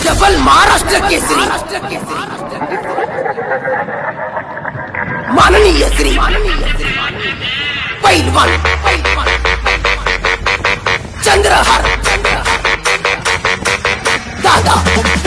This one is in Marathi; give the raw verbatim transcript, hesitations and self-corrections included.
डबल महाराष्ट्र केसरी माननीय श्री पैलवान चंद्रहार दादा